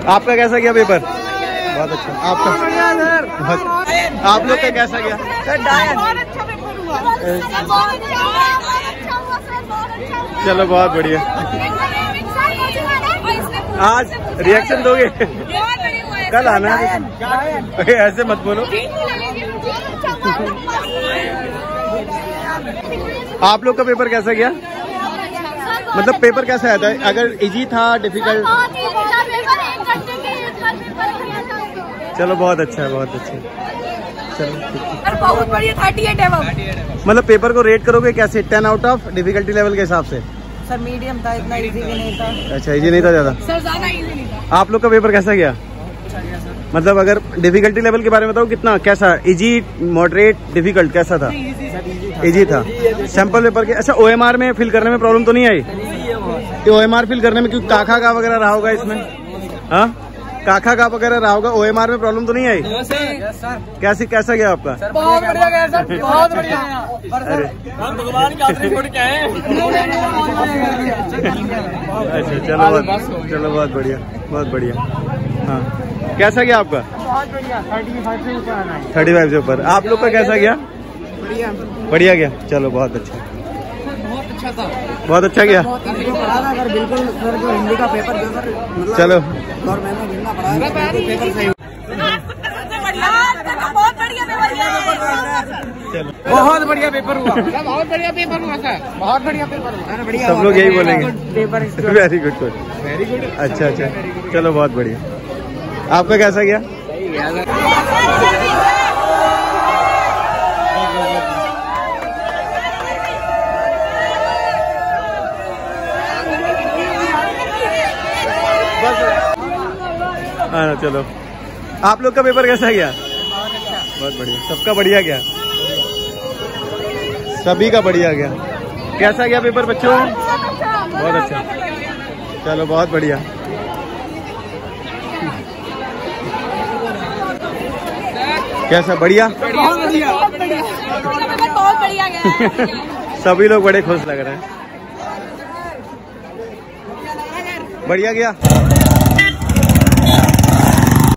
आपका कैसा गया पेपर? बहुत अच्छा। आपका? आप लोग का कैसा गया? चलो बहुत बढ़िया। आज रिएक्शन दोगे? कल आना है। ऐसे मत बोलो। आप लोग का पेपर कैसा गया? मतलब पेपर कैसा आया था? अगर इजी था, डिफिकल्ट? चलो बहुत अच्छा है, बहुत अच्छा। चलो बहुत बढ़िया। 38 है। मतलब पेपर को रेट करोगे कैसे? 10 आउट ऑफ डिफिकल्टी लेवल के हिसाब से? सर मीडियम था, इतना इजी भी नहीं था। अच्छा, इजी नहीं था ज्यादा? सर ज्यादा इजी नहीं था। आप लोग का पेपर कैसा गया? मतलब अगर डिफिकल्टी लेवल के बारे में बताओ, कितना कैसा? इजी, मॉडरेट, डिफिकल्ट कैसा था? इजी था। सैंपल पेपर के अच्छा OMR में फिल करने में प्रॉब्लम तो नहीं आई? OMR फिल करने में क्योंकि काखा का वगैरह रहा होगा इसमें? हाँ, काखा का वगैरह रहा होगा। OMR में प्रॉब्लम तो नहीं आई? कैसे कैसा गया आपका? बहुत बढ़िया गया सर, बहुत बढ़िया। अरे हम भगवान के आदमी छोड़ के आए। अच्छा, चलो बहुत बढ़िया, बहुत बढ़िया। हाँ, कैसा गया आपका? बहुत बढ़िया। 35 से ऊपर आना है। 35 से ऊपर। आप लोग का कैसा गया? बढ़िया, बढ़िया गया। चलो बहुत अच्छा, बहुत अच्छा था। बहुत अच्छा गया। अगर बिल्कुल सर जो हिंदी का पेपर जो सर चलो और मैंने गिनना पड़ा पेपर सही। बहुत बढ़िया पेपर हुआ। बहुत बढ़िया पेपर हुआ सर, बहुत बढ़िया पेपर हुआ सर, बहुत बढ़िया पेपर हुआ। बढ़िया, सब लोग यही बोलेंगे। Paper very good, good, very good. अच्छा अच्छा, चलो बहुत बढ़िया। आपका कैसा गया? हाँ चलो। आप लोग का पेपर कैसा गया? बहुत बढ़िया। सबका बढ़िया गया? सभी का बढ़िया गया। कैसा गया पेपर बच्चों? बहुत अच्छा। चलो बहुत बढ़िया। कैसा? बढ़िया, बहुत बढ़िया, बहुत बढ़िया गया। सभी लोग बड़े खुश लग रहे हैं। बढ़िया गया।